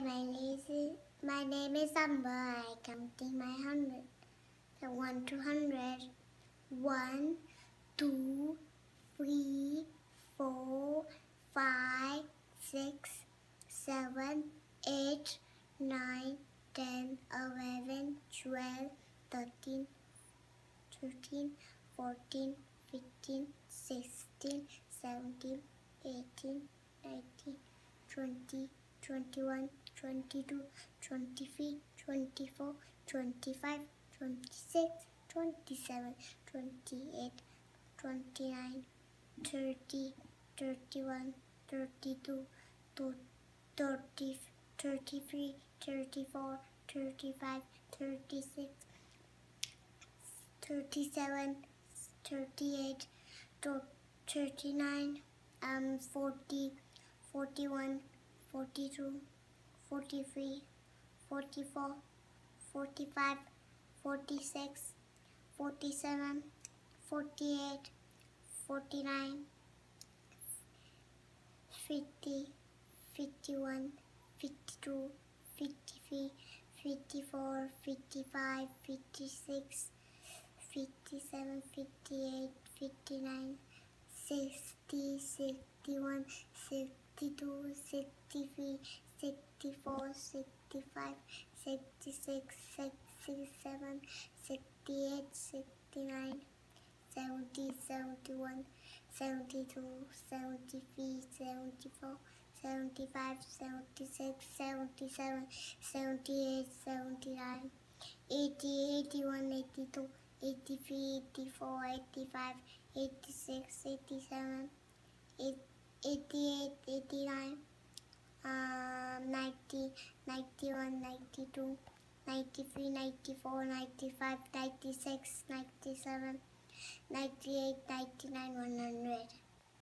my name is Amber. I counting my 100. So 1 to 100. 1, 2, 3, 4, 5, 6, 7, 8, 9, 10, 11, 12, 13, 13, 14, 15, 16, 17, 18, 19, 20, 21, 22, 23, 24, 25, 26, 27, 28, 29, 30, 31, 32, 30, 33, 34, 35, 36, 37, 38, 39, 40, 41, 42, 43, 44, 45, 46, 47, 48, 49, 50, 51, 52, 53, 54, 55, 56, 57, 58, 59, 60, 61, 62, 63, 64, 65, 66, 67, 68, 69, 70, 71, 72, 73, 74, 75, 76, 77, 78, 79, 80, 81, 82, 83, 84, 85, 86, 87, 88, 89, 90, 91, 92, 93, 94, 95, 96, 97, 98, 99, 100.